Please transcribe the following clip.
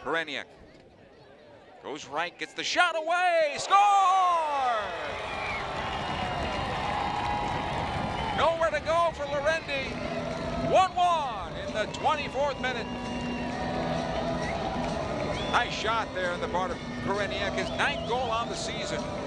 Koreniuk goes right, gets the shot away, score! Nowhere to go for Lorendi. 1-1 in the 24th minute. Nice shot there on the part of Koreniuk, his 9th goal on the season.